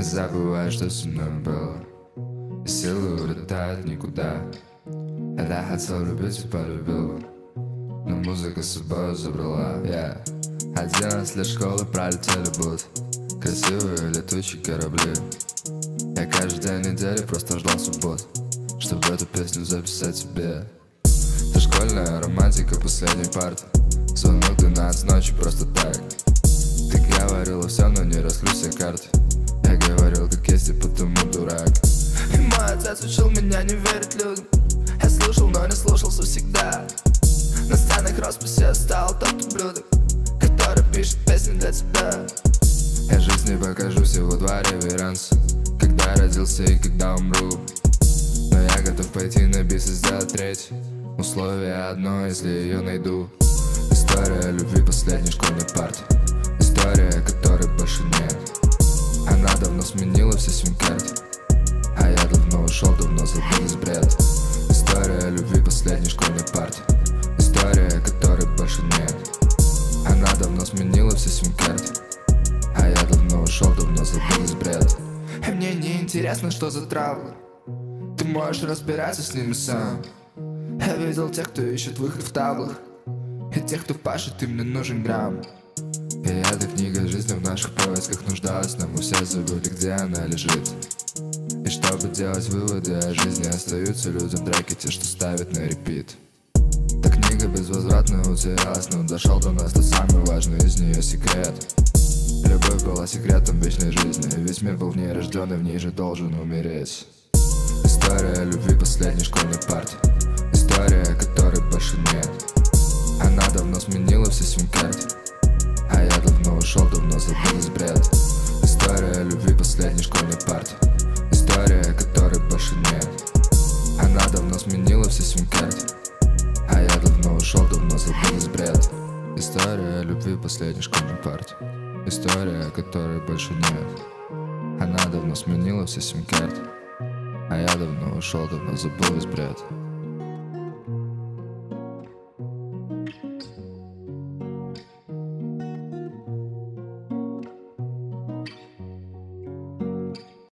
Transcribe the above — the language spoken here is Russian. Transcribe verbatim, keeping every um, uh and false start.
Я забываю, что со мной было, и силы улетают никуда. Я хотел любить и полюбил, но музыка с собой забрала. Я одиннадцать лет школы пролетели будто красивые летучие корабли. Я каждый день недели просто ждал суббот, чтобы эту песню записать себе. Это школьная романтика последней парты, звонок двенадцать ночи просто так. Ты говорила все, но не раскрой все карты. Я говорил как есть и потому дурак. И мой отец учил меня не верить людям. Я слушал, но не слушался всегда. На сценах росписи я стал тот ублюдок, который пишет песни для тебя. Я жизни покажу всего два реверанса: когда я родился и когда умру. Но я готов пойти на бис и сделать третий. Условие одно, если ее найду. История любви последней школьной парты, история, которой больше нет. Она давно сменила все сим-карты, а я давно ушел, давно забыл из бред. История любви последней школьной парты, история, которой больше нет. Она давно сменила все сим-карты, а я давно ушел, давно забыл из бред. И мне не интересно, что за травлы, ты можешь разбираться с ними сам. Я видел тех, кто ищет выход в таблах, и тех, кто пашет, им не нужен грамм. И эта книга жизни в наших поисках нуждалась, но мы все забыли, где она лежит. И чтобы делать выводы о жизни, остаются людям треки, те, что ставят на репит. Та книга безвозвратно утерялась, но дошел до нас тот самый важный из нее секрет. Любовь была секретом вечной жизни, весь мир был в ней рожден, и в ней же должен умереть. История любви последней школьной парты, история, которой больше нет. Она давно сменила все сим-карты, а я давно ушел, давно забыл из бред. История любви последней школьной парты, история, которой больше нет. Она давно сменила все сим-карты, а я давно ушел, давно забыл из бред. История любви последней школьной парты, история, которой больше нет. Она давно сменила все сим-карты, а я давно ушел, давно забыл из бред.